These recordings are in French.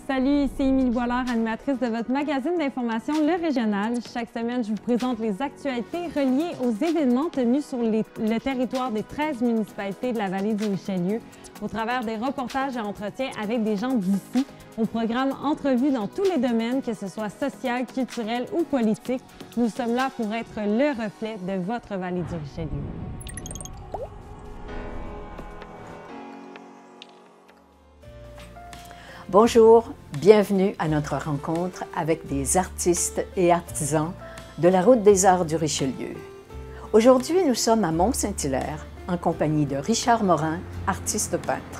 Salut, ici Émilie Boilard, animatrice de votre magazine d'information Le Régional. Chaque semaine, je vous présente les actualités reliées aux événements tenus sur le territoire des 13 municipalités de la vallée du Richelieu, au travers des reportages et entretiens avec des gens d'ici. Au programme Entrevues dans tous les domaines, que ce soit social, culturel ou politique. Nous sommes là pour être le reflet de votre vallée du Richelieu. Bonjour, bienvenue à notre rencontre avec des artistes et artisans de la Route des Arts du Richelieu. Aujourd'hui, nous sommes à Mont-Saint-Hilaire en compagnie de Richard Morin, artiste peintre.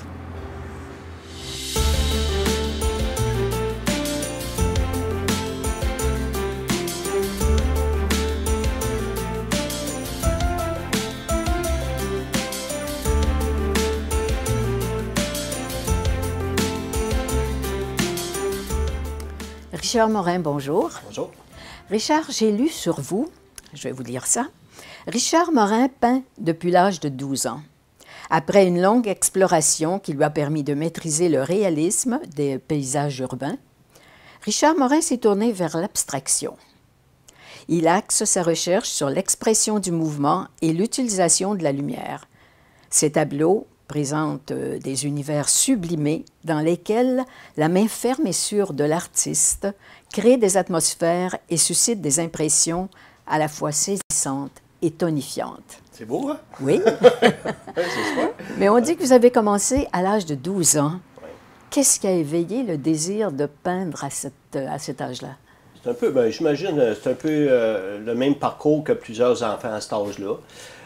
Richard Morin, bonjour. Bonjour. Richard, j'ai lu sur vous, je vais vous lire ça. Richard Morin peint depuis l'âge de 12 ans. Après une longue exploration qui lui a permis de maîtriser le réalisme des paysages urbains, Richard Morin s'est tourné vers l'abstraction. Il axe sa recherche sur l'expression du mouvement et l'utilisation de la lumière. Ses tableaux présentent des univers sublimés dans lesquels la main ferme et sûre de l'artiste crée des atmosphères et suscite des impressions à la fois saisissantes et tonifiantes. C'est beau, hein? Oui. C'est ça. Mais on dit que vous avez commencé à l'âge de 12 ans. Oui. Qu'est-ce qui a éveillé le désir de peindre à cet âge-là? C'est un peu, j'imagine, c'est un peu le même parcours que plusieurs enfants à cet âge-là.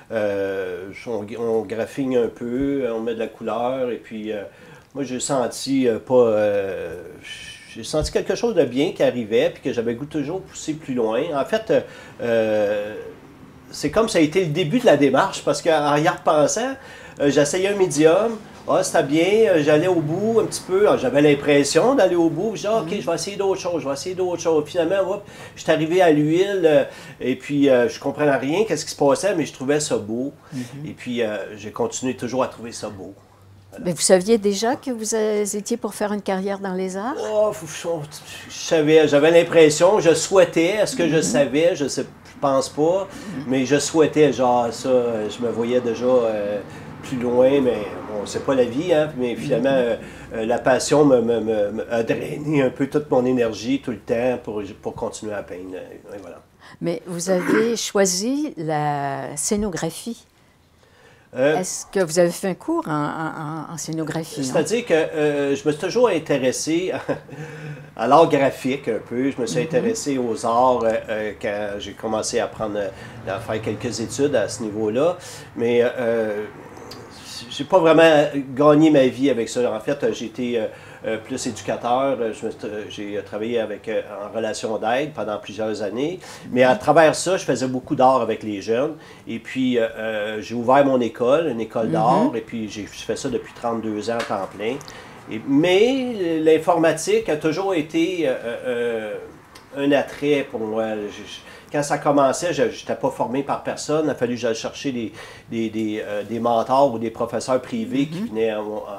On graphine un peu, on met de la couleur, et puis moi j'ai senti j'ai senti quelque chose de bien qui arrivait, puis que j'avais goût toujours pousser plus loin. En fait, c'est comme ça a été le début de la démarche, parce qu'en y repensant, j'essayais un médium, c'était bien, j'allais au bout un petit peu, j'avais l'impression d'aller au bout, je disais, OK, je vais essayer d'autres choses, Finalement, je suis arrivé à l'huile, et puis je comprenais rien, qu'est-ce qui se passait, mais je trouvais ça beau. Et puis j'ai continué toujours à trouver ça beau. Voilà. Mais vous saviez déjà que vous étiez pour faire une carrière dans les arts? Je savais, j'avais l'impression, je souhaitais, est-ce que je savais, je pense pas, mais je souhaitais, genre ça, je me voyais déjà plus loin, mais bon, c'est pas la vie, hein, mais finalement, la passion a drainé un peu toute mon énergie tout le temps pour continuer à peindre. Et voilà. Mais vous avez choisi la scénographie. Est-ce que vous avez fait un cours en scénographie? C'est-à-dire que je me suis toujours intéressé à l'art graphique un peu. Je me suis intéressé aux arts quand j'ai commencé à faire quelques études à ce niveau-là. Mais j'ai pas vraiment gagné ma vie avec ça. En fait, j'ai été plus éducateur. J'ai travaillé en relation d'aide pendant plusieurs années. Mais à travers ça, je faisais beaucoup d'art avec les jeunes. Et puis, j'ai ouvert mon école, une école d'art. Et puis, je fais ça depuis 32 ans à temps plein. Mais l'informatique a toujours été un attrait pour moi. Quand ça commençait, je n'étais pas formé par personne. Il a fallu que j'aille chercher des mentors ou des professeurs privés qui venaient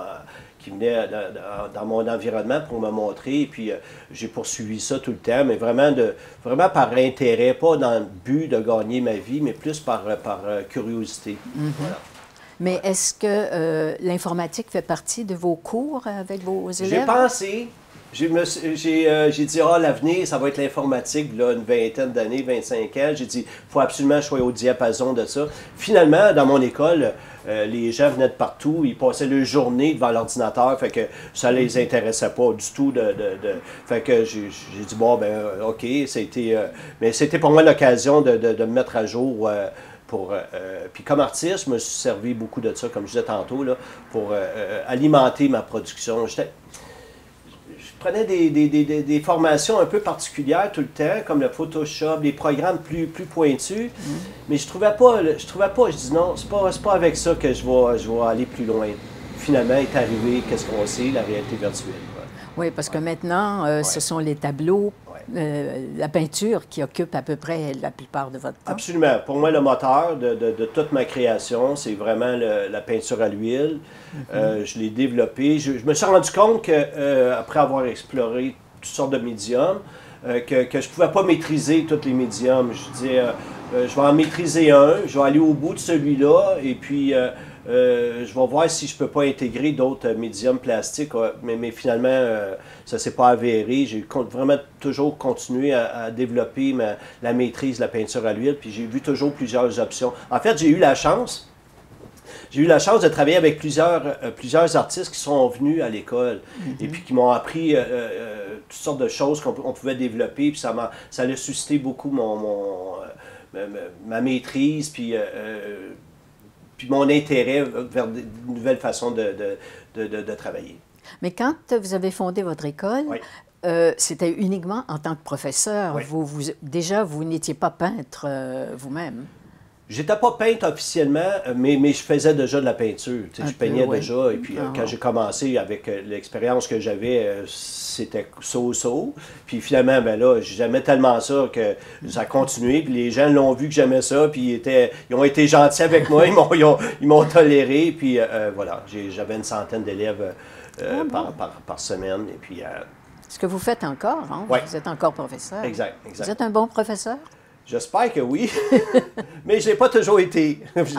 dans mon environnement pour me montrer. Et puis, j'ai poursuivi ça tout le temps, mais vraiment par intérêt, pas dans le but de gagner ma vie, mais plus par curiosité. Voilà. Mais est-ce que l'informatique fait partie de vos cours avec vos élèves? J'ai pensé. J'ai dit, l'avenir, ça va être l'informatique, là, une vingtaine d'années, 25 ans. J'ai dit, il faut absolument que je sois au diapason de ça. Finalement, dans mon école, les gens venaient de partout, ils passaient leur journée devant l'ordinateur, fait que ça les intéressait pas du tout. Fait que j'ai dit, OK, mais c'était pour moi l'occasion de me mettre à jour. Puis comme artiste, je me suis servi beaucoup de ça, comme je disais tantôt, là, pour alimenter ma production. Je prenais des formations un peu particulières tout le temps, comme le Photoshop, des programmes plus pointus, mais je trouvais pas, je dis non, c'est pas avec ça que je vais aller plus loin. Finalement, est arrivé, qu'est-ce qu'on sait, la réalité virtuelle. Oui, parce que maintenant, ce sont les tableaux la peinture qui occupe à peu près la plupart de votre temps. Absolument. Pour moi, le moteur de toute ma création, c'est vraiment la peinture à l'huile. Je l'ai développée. Je me suis rendu compte qu'après avoir exploré toutes sortes de médiums, que je ne pouvais pas maîtriser tous les médiums. Je disais, je vais en maîtriser un, je vais aller au bout de celui-là, et puis je vais voir si je ne peux pas intégrer d'autres médiums plastiques. Mais finalement, ça ne s'est pas avéré. J'ai vraiment toujours continué à développer la maîtrise de la peinture à l'huile, puis j'ai vu toujours plusieurs options. En fait, j'ai eu la chance de travailler avec plusieurs artistes qui sont venus à l'école et puis qui m'ont appris toutes sortes de choses qu'on pouvait développer. Puis ça a suscité beaucoup ma maîtrise, puis mon intérêt vers de nouvelles façons de travailler. Mais quand vous avez fondé votre école, oui. C'était uniquement en tant que professeur. Oui. Déjà, vous n'étiez pas peintre vous-même. J'étais pas peintre officiellement, mais je faisais déjà de la peinture. Je peignais déjà. Et puis quand j'ai commencé avec l'expérience que j'avais, c'était so-so. Puis finalement, ben là, j'aimais tellement ça que ça a continué. Puis les gens l'ont vu que j'aimais ça. Puis ils ont été gentils avec moi. Ils m'ont toléré. Puis voilà, j'avais une centaine d'élèves par semaine. Et puis, ce que vous faites encore, hein? Ouais. Vous êtes encore professeur. Exact. Vous êtes un bon professeur? J'espère que oui, mais je ne l'ai pas toujours été.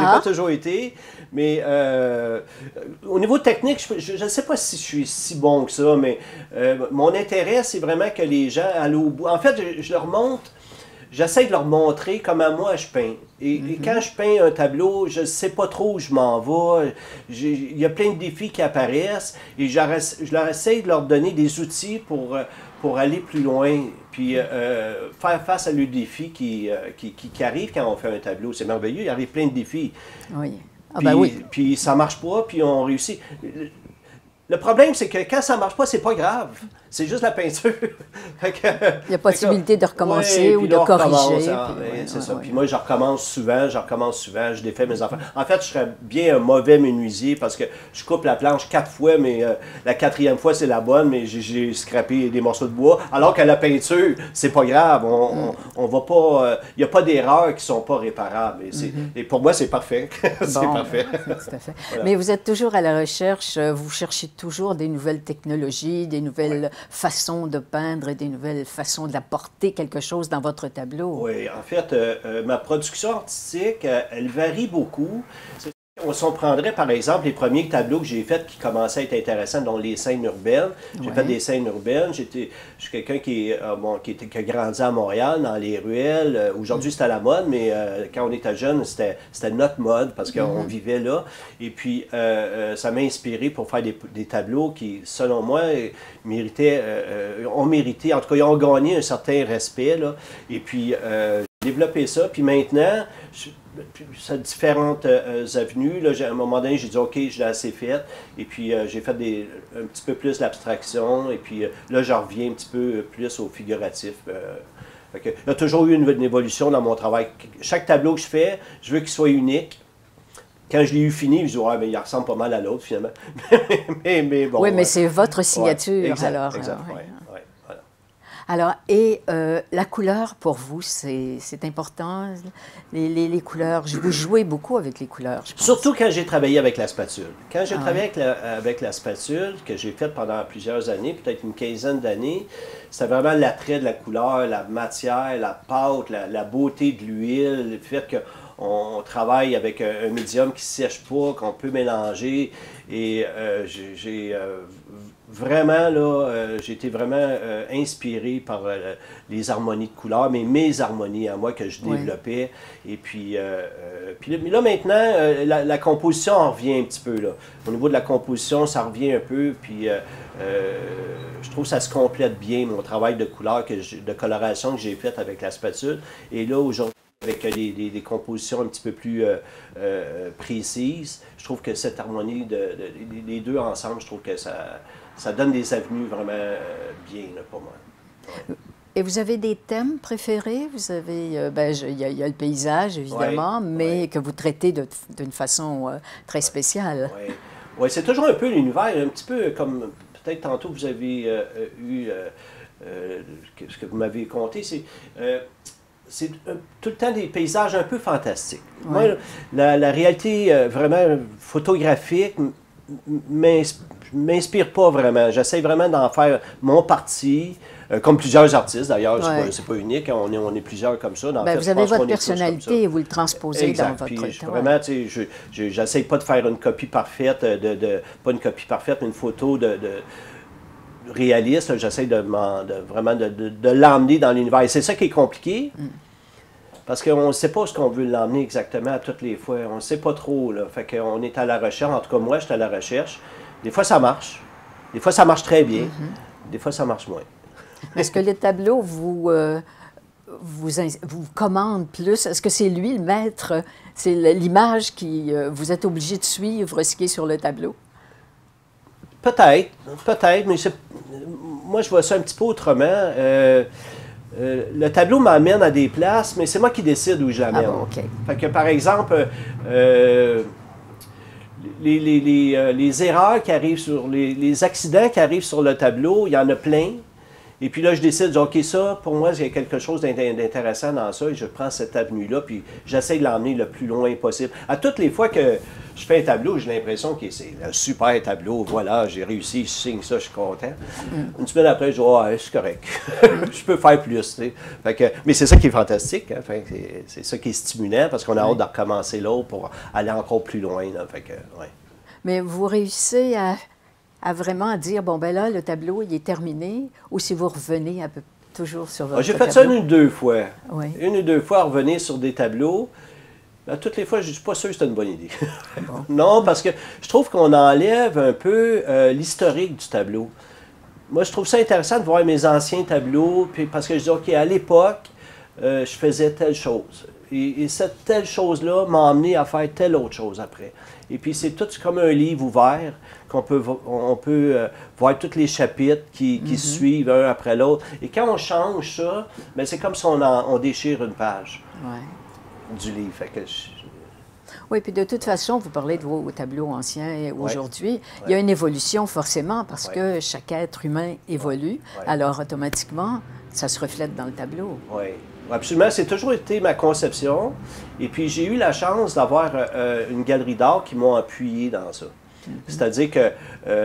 Mais au niveau technique, je ne sais pas si je suis si bon que ça, mais mon intérêt, c'est vraiment que les gens aillent au bout. En fait, j'essaie de leur montrer comment moi je peins. Et quand je peins un tableau, je ne sais pas trop où je m'en vais. Il y a plein de défis qui apparaissent et je leur essaie de leur donner des outils pour aller plus loin, puis faire face à leurs défis qui arrivent quand on fait un tableau. C'est merveilleux, il arrive plein de défis. Oui. Puis ça ne marche pas, puis on réussit. Le problème, c'est que quand ça ne marche pas, c'est pas grave. C'est juste la peinture. Il y a possibilité de recommencer ou de corriger. C'est ça. Puis moi, je recommence souvent, je défais mes affaires. En fait, je serais bien un mauvais menuisier parce que je coupe la planche 4 fois, mais la 4e fois, c'est la bonne, mais j'ai scrappé des morceaux de bois. Alors qu'à la peinture, c'est pas grave. On va pas... Il n'y a pas d'erreurs qui sont pas réparables. Et pour moi, c'est parfait. C'est parfait. Tout à fait. Voilà. Mais vous êtes toujours à la recherche, vous cherchez toujours des nouvelles technologies, des nouvelles façons de peindre et des nouvelles façons d'apporter quelque chose dans votre tableau. Oui, en fait, ma production artistique, elle varie beaucoup. Si on prendrait, par exemple, les premiers tableaux que j'ai faits qui commençaient à être intéressants, dont les scènes urbaines. J'ai fait des scènes urbaines. Je suis quelqu'un qui a grandi à Montréal, dans les ruelles. Aujourd'hui, c'est à la mode, mais quand on était jeune, c'était notre mode parce qu'on vivait là. Et puis, ça m'a inspiré pour faire des tableaux qui, selon moi, ont mérité, en tout cas, ils ont gagné un certain respect. Là. Et puis, j'ai développé ça. Puis maintenant, sur différentes avenues. Là, à un moment donné, j'ai dit, OK, je l'ai assez fait. Et puis, j'ai fait un petit peu plus d'abstraction. Et puis, là, je reviens un petit peu plus au figuratif. Il y a toujours eu une évolution dans mon travail. Chaque tableau que je fais, je veux qu'il soit unique. Quand je l'ai eu fini, je dis, ouais, mais il ressemble pas mal à l'autre, finalement. mais bon. Oui, mais c'est votre signature, exact, alors. Exact, Alors, et la couleur, pour vous, c'est important? Les couleurs, vous jouez beaucoup avec les couleurs, je pense. Surtout quand j'ai travaillé avec la spatule. Quand j'ai travaillé avec la spatule, que j'ai faite pendant plusieurs années, peut-être une quinzaine d'années, c'était vraiment l'attrait de la couleur, la matière, la pâte, la beauté de l'huile, le fait qu'on travaille avec un médium qui ne sèche pas, qu'on peut mélanger. Et j'ai été vraiment inspiré par les harmonies de couleurs, mais mes harmonies à moi que je développais. Et puis là maintenant, la composition en revient un petit peu. Là. Au niveau de la composition, ça revient un peu. Puis je trouve que ça se complète bien, mon travail de couleur, de coloration que j'ai fait avec la spatule. Et là, aujourd'hui, avec des compositions un petit peu plus précises, je trouve que cette harmonie, les deux ensemble, je trouve que ça donne des avenues vraiment bien là, pour moi. Ouais. Et vous avez des thèmes préférés? Vous avez, il y a le paysage, évidemment, mais que vous traitez d'une façon très spéciale. Oui, c'est toujours un peu l'univers, un petit peu comme, peut-être tantôt vous avez eu ce que vous m'avez conté, c'est tout le temps des paysages un peu fantastiques. Ouais. Moi, la réalité vraiment photographique m'inspire pas vraiment. J'essaie vraiment d'en faire mon parti, comme plusieurs artistes d'ailleurs. Ouais. C'est pas unique, hein. on est plusieurs comme ça. Ben, vous avez votre personnalité et vous le transposez exact. dans votre Puis, vraiment, tu sais, j'essaie pas de faire une copie parfaite, pas une copie parfaite, mais une photo réaliste. J'essaie vraiment de l'emmener dans l'univers. Et c'est ça qui est compliqué. Parce qu'on ne sait pas ce qu'on veut l'emmener exactement à toutes les fois. On ne sait pas trop. Là. Fait qu'on est à la recherche. En tout cas, moi, je suis à la recherche. Des fois, ça marche. Des fois, ça marche très bien. Des fois, ça marche moins. Est-ce que les tableaux vous commandent plus? Est-ce que c'est lui le maître? C'est l'image qui... vous êtes obligé de suivre ce qui est sur le tableau? Peut-être, mais moi, je vois ça un petit peu autrement. Le tableau m'amène à des places, mais c'est moi qui décide où je l'amène. Ah bon, OK. Fait que, par exemple, les erreurs qui arrivent les accidents qui arrivent sur le tableau, il y en a plein. Et puis là, je décide, OK, ça, pour moi, il y a quelque chose d'intéressant dans ça, et je prends cette avenue-là, puis j'essaie de l'emmener le plus loin possible. À toutes les fois que je fais un tableau, j'ai l'impression que c'est un super tableau, voilà, j'ai réussi, je signe ça, je suis content. Une semaine après, je dis, ah, c'est correct, je peux faire plus, tu sais. Fait que, mais c'est ça qui est fantastique, hein? Enfin, c'est ça qui est stimulant, parce qu'on a hâte de recommencer l'autre pour aller encore plus loin, là. Fait que, ouais. Mais vous réussissez à vraiment dire, bon, ben là, le tableau, il est terminé, ou si vous revenez toujours sur votre J'ai tableau? fait ça une ou deux fois. Oui. Une ou deux fois, revenir sur des tableaux. À toutes les fois, je ne suis pas sûr que c'est une bonne idée. Bon. Non, parce que je trouve qu'on enlève un peu l'historique du tableau. Moi, je trouve ça intéressant de voir mes anciens tableaux, puis parce que je dis, OK, à l'époque, je faisais telle chose. Et cette telle chose-là m'a amené à faire telle autre chose après. Et puis, c'est tout comme un livre ouvert, on peut voir tous les chapitres qui suivent un après l'autre. Et quand on change ça, ben, c'est comme si on déchire une page du livre. Fait que oui, puis de toute façon, vous parlez de vos tableaux anciens aujourd'hui. Il y a une évolution forcément parce que chaque être humain évolue. Alors, automatiquement, ça se reflète dans le tableau. Oui. Absolument, c'est toujours été ma conception. Et puis, j'ai eu la chance d'avoir une galerie d'art qui m'ont appuyé dans ça. C'est-à-dire que,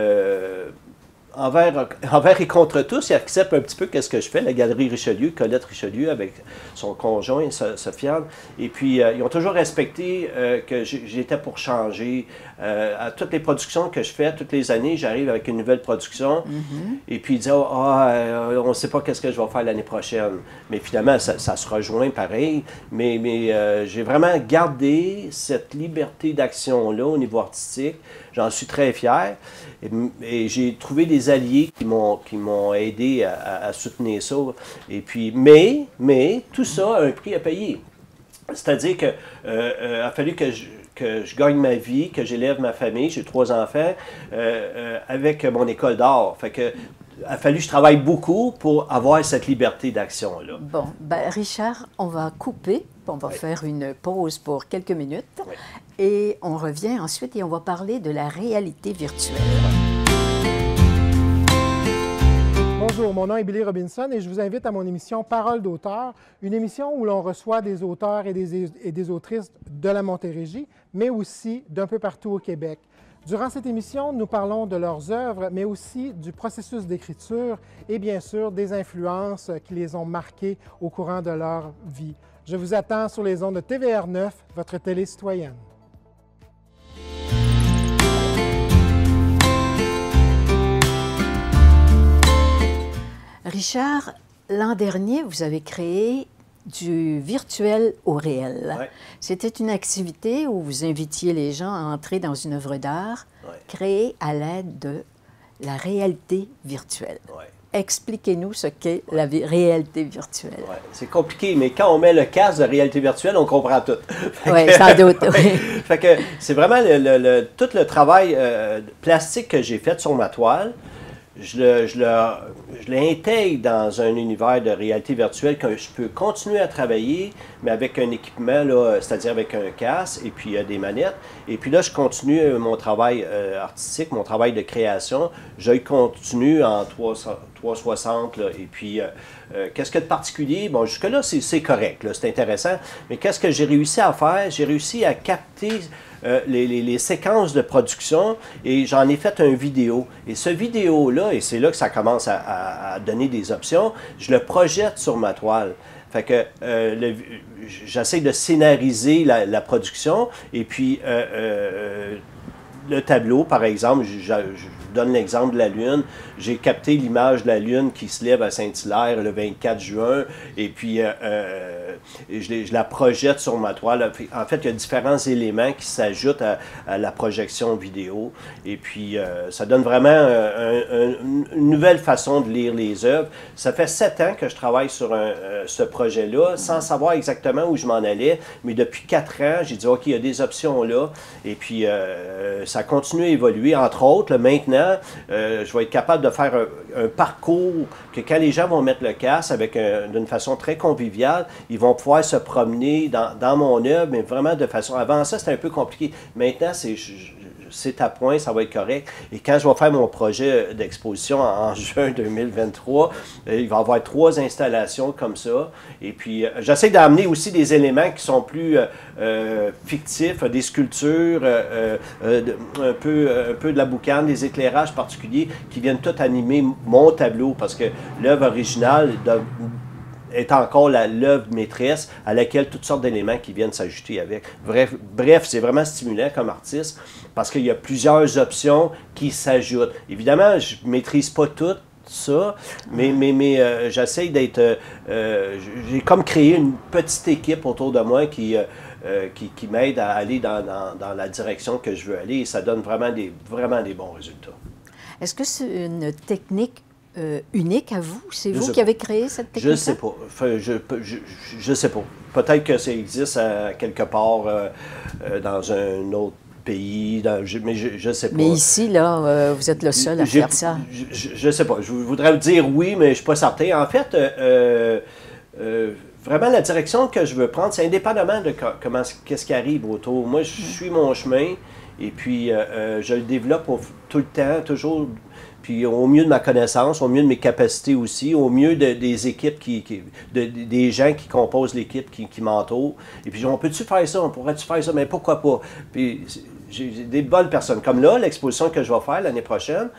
envers et contre tous, ils acceptent un petit peu qu'est-ce que je fais. La galerie Richelieu, Colette Richelieu, avec son conjoint, Sofiane. Et puis, ils ont toujours respecté que j'étais pour changer. À toutes les productions que je fais, toutes les années, j'arrive avec une nouvelle production. Et puis, ils disent, on ne sait pas qu'est-ce que je vais faire l'année prochaine. Mais finalement, ça se rejoint pareil. Mais j'ai vraiment gardé cette liberté d'action-là au niveau artistique. J'en suis très fier. Et j'ai trouvé des alliés qui m'ont aidé à soutenir ça. Et puis, mais tout ça a un prix à payer. C'est-à-dire qu'il a fallu que je gagne ma vie, que j'élève ma famille, j'ai 3 enfants, avec mon école d'art. Fait que a fallu que je travaille beaucoup pour avoir cette liberté d'action-là. Bon, ben Richard, on va couper, on va faire une pause pour quelques minutes et on revient ensuite et on va parler de la réalité virtuelle. Bonjour, mon nom est Billy Robinson et je vous invite à mon émission Parole d'auteur, une émission où l'on reçoit des auteurs et des autrices de la Montérégie, mais aussi d'un peu partout au Québec. Durant cette émission, nous parlons de leurs œuvres, mais aussi du processus d'écriture et bien sûr des influences qui les ont marquées au courant de leur vie. Je vous attends sur les ondes de TVR9, votre télé citoyenne. Richard, l'an dernier, vous avez créé du virtuel au réel. Ouais. C'était une activité où vous invitiez les gens à entrer dans une œuvre d'art créée à l'aide de la réalité virtuelle. Ouais. Expliquez-nous ce qu'est la réalité virtuelle. Ouais. C'est compliqué, mais quand on met le casque de réalité virtuelle, on comprend tout. Oui, sans doute. Oui. Fait que c'est vraiment tout le travail plastique que j'ai fait sur ma toile. je l'intègre dans un univers de réalité virtuelle que je peux continuer à travailler, mais avec un équipement, c'est-à-dire avec un casque et puis des manettes. Et puis là, je continue mon travail artistique, mon travail de création. Je continue en 360. Là, et puis, qu'est-ce que de particulier? Bon, jusque-là, c'est correct, c'est intéressant. Mais qu'est-ce que j'ai réussi à faire? J'ai réussi à capter les séquences de production et j'en ai fait une vidéo. Et ce vidéo-là, et c'est là que ça commence à donner des options, je le projette sur ma toile. Fait que j'essaie de scénariser la production et puis le tableau, par exemple, je donne l'exemple de la Lune. J'ai capté l'image de la Lune qui se lève à Saint-Hilaire le 24 juin et puis je la projette sur ma toile. En fait, il y a différents éléments qui s'ajoutent à la projection vidéo et puis ça donne vraiment une nouvelle façon de lire les œuvres. Ça fait 7 ans que je travaille sur ce projet-là sans savoir exactement où je m'en allais, mais depuis 4 ans, j'ai dit « OK, il y a des options là » et puis ça continue à évoluer. Entre autres, là, maintenant, je vais être capable de faire un parcours que quand les gens vont mettre le casque d'une façon très conviviale, ils vont pouvoir se promener dans mon œuvre, mais vraiment de façon... Avant ça, c'était un peu compliqué. Maintenant, c'est à point, ça va être correct. Et quand je vais faire mon projet d'exposition en juin 2023, il va y avoir 3 installations comme ça. Et puis, j'essaie d'amener aussi des éléments qui sont plus fictifs, des sculptures, un peu de la boucane, des éclairages particuliers qui viennent tout animer mon tableau parce que l'œuvre originale est encore l'œuvre maîtresse à laquelle toutes sortes d'éléments qui viennent s'ajouter avec. Bref, c'est vraiment stimulant comme artiste parce qu'il y a plusieurs options qui s'ajoutent. Évidemment, je ne maîtrise pas tout ça, mais j'essaie d'être... j'ai comme créé une petite équipe autour de moi qui m'aide à aller dans la direction que je veux aller et ça donne vraiment des bons résultats. Est-ce que c'est une technique unique à vous? C'est vous qui avez créé cette technique? Je ne sais pas. Enfin, je sais pas. Peut-être que ça existe quelque part dans un autre pays, mais je ne sais pas. Mais ici, là, vous êtes le seul à faire ça. Je ne sais pas. Je voudrais vous dire oui, mais je ne suis pas certain. En fait, vraiment, la direction que je veux prendre, c'est indépendamment de qu'est-ce qui arrive autour. Moi, je suis mon chemin et puis je le développe tout le temps, toujours... Puis au mieux de ma connaissance, au mieux de mes capacités aussi, au mieux des équipes, des gens qui composent l'équipe qui m'entourent. Et puis on peut-tu faire ça, on pourrait-tu faire ça, mais pourquoi pas? Puis j'ai des bonnes personnes. Comme là, l'exposition que je vais faire l'année prochaine,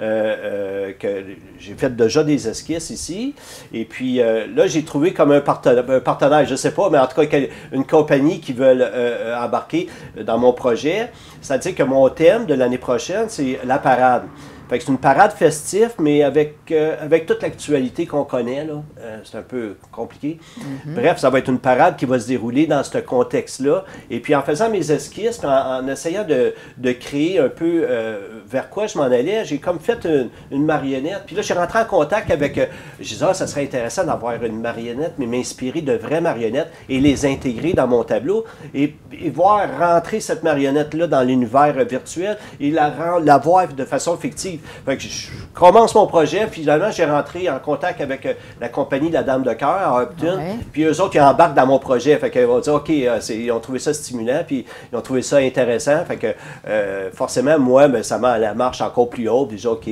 que j'ai fait déjà des esquisses ici. Et puis là, j'ai trouvé comme un partenaire, je ne sais pas, mais en tout cas, une compagnie qui veut embarquer dans mon projet. C'est-à-dire que mon thème de l'année prochaine, c'est la parade. Fait que c'est une parade festive, mais avec toute l'actualité qu'on connaît, là, c'est un peu compliqué. Bref, ça va être une parade qui va se dérouler dans ce contexte-là. Et puis en faisant mes esquisses, en essayant de créer un peu vers quoi je m'en allais, j'ai comme fait une marionnette. Puis là, je suis rentré en contact avec... je disais, ça serait intéressant d'avoir une marionnette, mais m'inspirer de vraies marionnettes et les intégrer dans mon tableau et voir rentrer cette marionnette-là dans l'univers virtuel et la voir de façon fictive. Fait que je commence mon projet, puis finalement, j'ai rentré en contact avec la compagnie La Dame de Cœur à Upton, puis eux autres, ils embarquent dans mon projet. Fait qu'ils vont dire, OK, ils ont trouvé ça stimulant, puis ils ont trouvé ça intéressant. Fait que forcément, moi, ça met la marche encore plus haute, puis je dis, OK,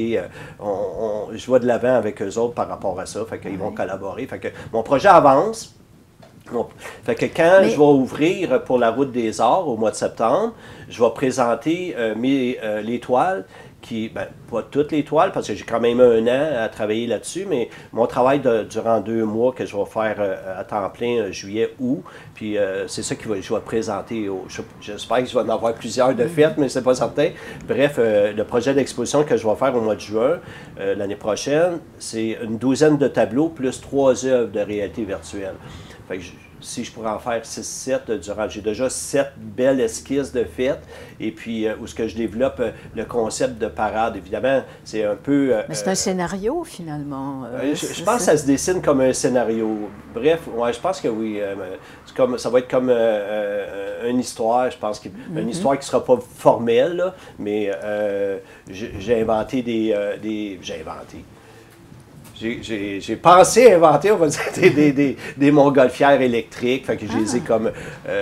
je vais de l'avant avec eux autres par rapport à ça. Fait qu'ils vont collaborer. Fait que mon projet avance. Fait que quand je vais ouvrir pour la Route des Arts au mois de septembre, je vais présenter les toiles pas toutes les toiles, parce que j'ai quand même 1 an à travailler là-dessus, mais mon travail durant 2 mois que je vais faire à temps plein, juillet, août, puis c'est ça que je vais présenter. J'espère que je vais en avoir plusieurs de faites, mais c'est pas certain. Bref, le projet d'exposition que je vais faire au mois de juin, l'année prochaine, c'est une 12aine de tableaux plus 3 œuvres de réalité virtuelle. Fait que si je pourrais en faire 6-7 j'ai déjà 7 belles esquisses de fêtes, et puis où ce que je développe le concept de parade, évidemment, c'est un peu... Mais c'est un scénario, finalement. Je pense que ça se dessine comme un scénario. Bref, ouais, je pense que oui. Ça va être comme une histoire, je pense, une histoire qui ne sera pas formelle, là, mais j'ai inventé j'ai inventé. J'ai pensé inventer, on va dire, des montgolfières électriques. Fait que je les ai comme...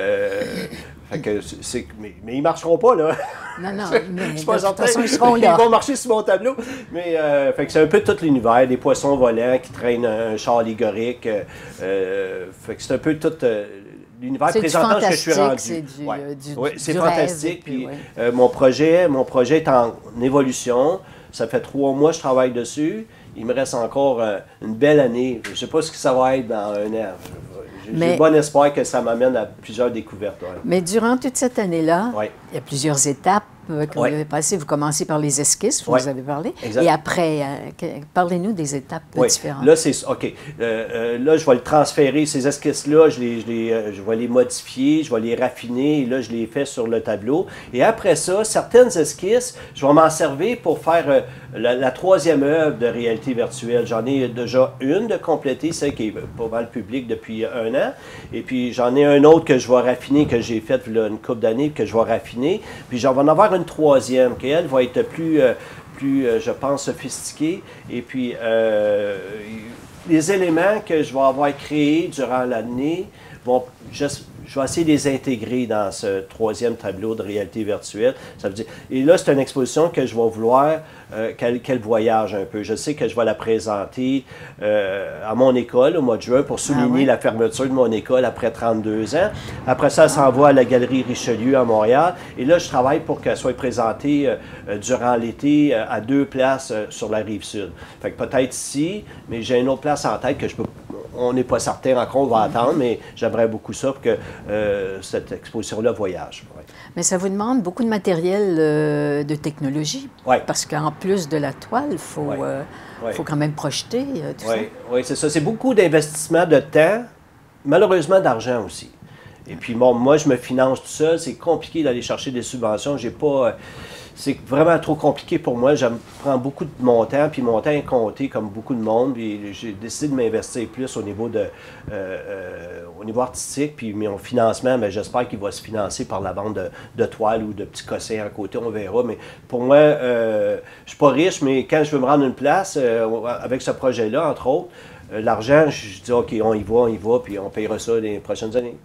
fait que mais ils ne marcheront pas, là. Non, non, mais je suis pas certain. Ils seront là. Ils vont marcher sur mon tableau. Mais fait que c'est un peu tout l'univers, des poissons volants qui traînent un char allégorique. Fait que c'est un peu tout l'univers présentant ce que je suis rendu. C'est fantastique. Puis, mon projet est en évolution. Ça fait 3 mois que je travaille dessus. Il me reste encore une belle année. Je ne sais pas ce que ça va être dans un an. J'ai bon espoir que ça m'amène à plusieurs découvertes. Ouais. Mais durant toute cette année-là, il y a plusieurs étapes que vous avez passées. Vous commencez par les esquisses, vous avez parlé. Exact. Et après, parlez-nous des étapes différentes. Là, c'est OK. Là, je vais le transférer. Ces esquisses-là, je vais les modifier, je vais les raffiner. Et là, je les fais sur le tableau. Et après ça, certaines esquisses, je vais m'en servir pour faire la 3e œuvre de réalité virtuelle. J'en ai déjà une de complétée, celle qui est pas mal publique depuis 1 an. Et puis, j'en ai un autre que je vais raffiner, que j'ai fait là, une couple d'années, que je vais raffiner. Puis, j'en vais en avoir une 3e, qui, elle, va être plus je pense, sophistiquée. Et puis, les éléments que je vais avoir créés durant l'année je vais essayer de les intégrer dans ce 3e tableau de réalité virtuelle. Ça veut dire, et là, c'est une exposition que je vais vouloir qu'elle voyage un peu. Je sais que je vais la présenter à mon école au mois de juin pour souligner la fermeture de mon école après 32 ans. Après ça, elle s'en va à la Galerie Richelieu à Montréal. Et là, je travaille pour qu'elle soit présentée durant l'été à 2 places sur la Rive-Sud. Fait que peut-être ici, mais j'ai une autre place en tête que je peux... On n'est pas certain encore, on va attendre, mais j'aimerais beaucoup ça pour que cette exposition-là voyage. Ouais. Mais ça vous demande beaucoup de matériel de technologie. Parce qu'en plus de la toile, il faut quand même projeter tout ça. Oui, c'est ça. C'est beaucoup d'investissement de temps, malheureusement d'argent aussi. Et puis, bon, moi, je me finance tout seul. C'est compliqué d'aller chercher des subventions. J'ai pas... c'est vraiment trop compliqué pour moi. Je prends beaucoup de mon temps, puis mon temps est compté comme beaucoup de monde. Puis j'ai décidé de m'investir plus au niveau artistique. Puis mon financement, mais j'espère qu'il va se financer par la vente de toiles ou de petits cossins à côté. On verra. Mais pour moi, je ne suis pas riche, mais quand je veux me rendre une place, avec ce projet-là, entre autres, l'argent, je dis OK, on y va, puis on payera ça les prochaines années.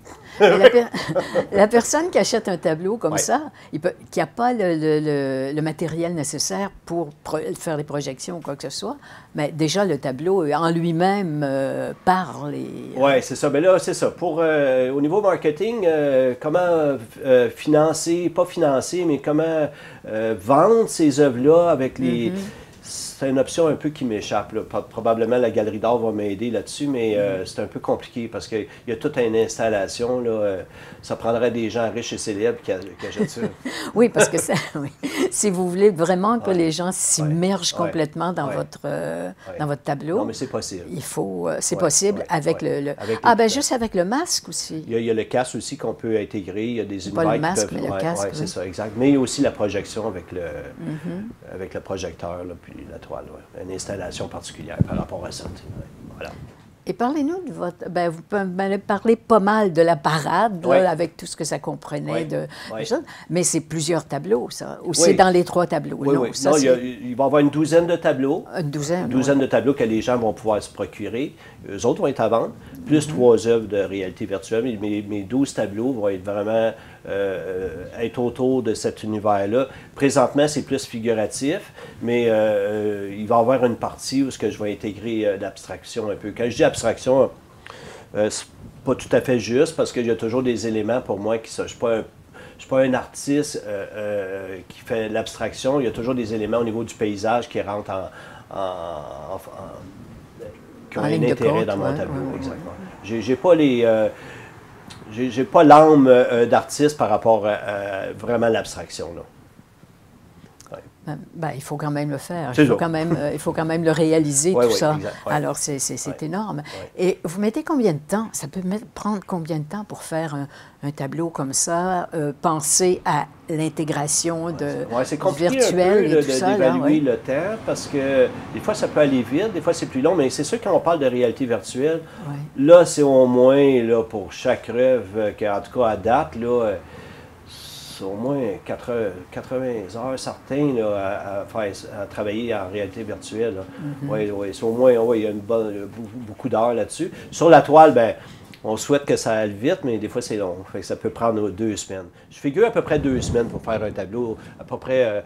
La personne qui achète un tableau comme ça, qui n'a pas le matériel nécessaire pour faire les projections ou quoi que ce soit, mais déjà le tableau en lui-même parle. Oui, c'est ça. Mais là, c'est ça. Au niveau marketing, comment financer, pas financer, mais comment vendre ces œuvres-là avec les... C'est une option un peu qui m'échappe. Probablement, la Galerie d'art va m'aider là-dessus, mais c'est un peu compliqué parce qu'il y a toute une installation. Là, ça prendrait des gens riches et célèbres qui achètent ça. Oui, parce que si vous voulez vraiment que les gens s'immergent complètement dans votre tableau... Non, mais c'est possible. Il faut... c'est possible avec le... juste avec le masque aussi. Il y a le casque aussi qu'on peut intégrer. Il y a des univers pas le masque, mais le casque. C'est ça, exact. Mais il y a aussi la projection avec le projecteur, là, puis la toile. Une installation particulière par rapport à ça. Voilà. Et parlez-nous de votre... vous m'avez parlé pas mal de la parade, là, avec tout ce que ça comprenait de choses, mais c'est plusieurs tableaux, ça. Ou c'est dans les 3 tableaux? Oui. Ça, il va y avoir une douzaine de tableaux. Une douzaine de tableaux que les gens vont pouvoir se procurer. Eux autres vont être à vendre, plus 3 œuvres de réalité virtuelle. Mes 12 tableaux vont être vraiment être autour de cet univers-là. Présentement, c'est plus figuratif, mais il va y avoir une partie où je vais intégrer l'abstraction un peu. Quand je dis abstraction, c'est pas tout à fait juste parce qu'il y a toujours des éléments pour moi qui sont... Je ne suis pas un artiste qui fait l'abstraction. Il y a toujours des éléments au niveau du paysage qui rentrent qui ont un intérêt dans mon tableau. Exactement. J'ai pas les... j'ai pas l'âme d'artiste par rapport à vraiment l'abstraction. Ben, il faut quand même le faire. C'est Il faut quand même le réaliser, ouais, tout ça. Exact, ouais. Alors, c'est énorme. Ouais. Et vous mettez combien de temps? Ça peut prendre combien de temps pour faire un tableau comme ça? Penser à l'intégration de c'est compliqué virtuel un peu, et tout ça. d'évaluer le temps parce que des fois, ça peut aller vite, des fois, c'est plus long. Mais c'est sûr, quand on parle de réalité virtuelle, là, c'est au moins là, pour chaque œuvre, en tout cas à date, là, au moins 80 heures certains là, à travailler en réalité virtuelle. C'est au moins, il y a beaucoup d'heures là-dessus. Sur la toile, ben, on souhaite que ça aille vite, mais des fois c'est long. Fait que ça peut prendre 2 semaines. Je figure à peu près 2 semaines pour faire un tableau, à peu près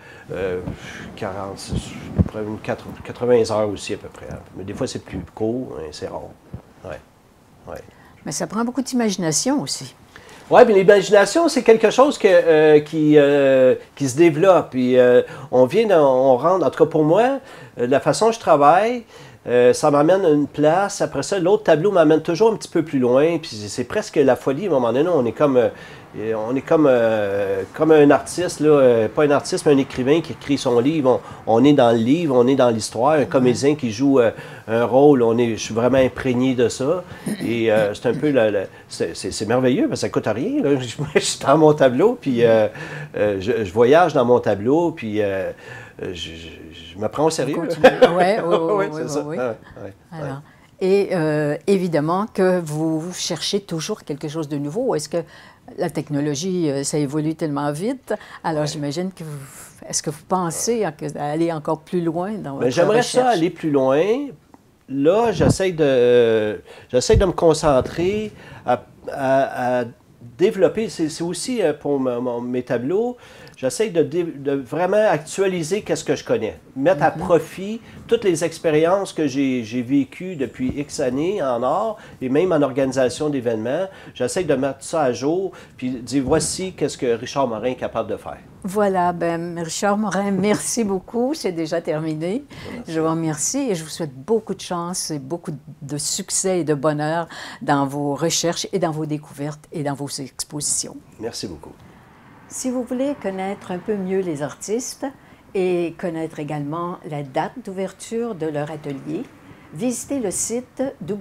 80 heures aussi à peu près. Mais des fois c'est plus court, c'est rare. Ouais. Mais ça prend beaucoup d'imagination aussi. Oui, mais l'imagination, c'est quelque chose qui se développe. Puis, on rentre, en tout cas pour moi, la façon dont je travaille, ça m'amène à une place. Après ça, l'autre tableau m'amène toujours un petit peu plus loin. Puis c'est presque la folie. À un moment donné, on est comme un artiste, là, pas un artiste, mais un écrivain qui écrit son livre. On est dans le livre, on est dans l'histoire. Un comédien qui joue un rôle, je suis vraiment imprégné de ça. Et c'est un peu, c'est merveilleux, parce que ça ne coûte rien. Là. Je suis dans mon tableau, puis je voyage dans mon tableau, puis je me prends au sérieux. Oui, c'est ça. Alors, et évidemment que vous cherchez toujours quelque chose de nouveau. Est-ce que la technologie, ça évolue tellement vite? Alors, j'imagine que est-ce que vous pensez à aller encore plus loin dans votre recherche? J'aimerais ça aller plus loin. Là, j'essaie de me concentrer à développer. C'est aussi pour mes tableaux. J'essaie de vraiment actualiser ce que je connais, mettre à profit toutes les expériences que j'ai vécues depuis X années en art et même en organisation d'événements. J'essaie de mettre ça à jour puis dire voici qu'est-ce que Richard Morin est capable de faire. Voilà, ben Richard Morin, merci beaucoup. C'est déjà terminé. Merci. Je vous remercie et je vous souhaite beaucoup de chance et beaucoup de succès et de bonheur dans vos recherches et dans vos découvertes et dans vos expositions. Merci beaucoup. Si vous voulez connaître un peu mieux les artistes et connaître également la date d'ouverture de leur atelier, visitez le site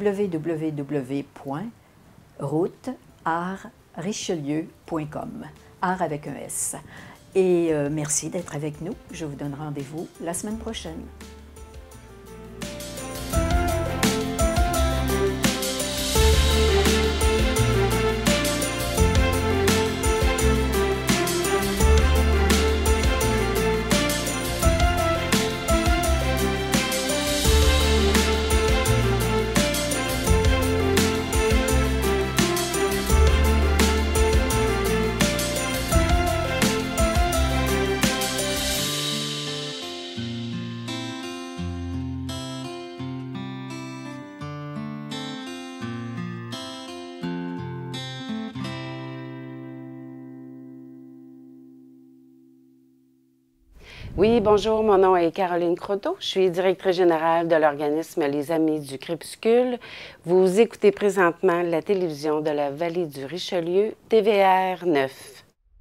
www.routeartrichelieu.com, art avec un S. Et merci d'être avec nous. Je vous donne rendez-vous la semaine prochaine. Oui, bonjour, mon nom est Caroline Croteau. Je suis directrice générale de l'organisme Les Amis du Crépuscule. Vous écoutez présentement la télévision de la Vallée du Richelieu, TVR 9.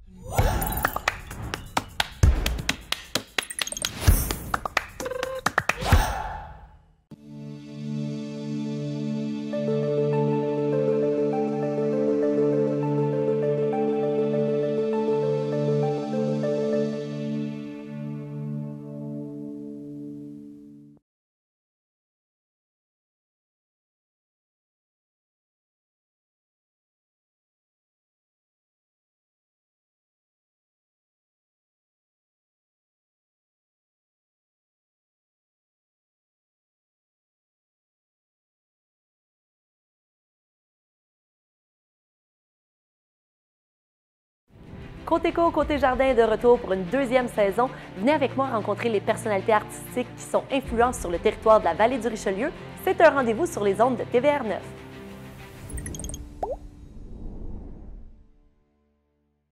Côté Cour, Côté Jardin est de retour pour une deuxième saison. Venez avec moi rencontrer les personnalités artistiques qui sont influentes sur le territoire de la Vallée du Richelieu. C'est un rendez-vous sur les ondes de TVR 9.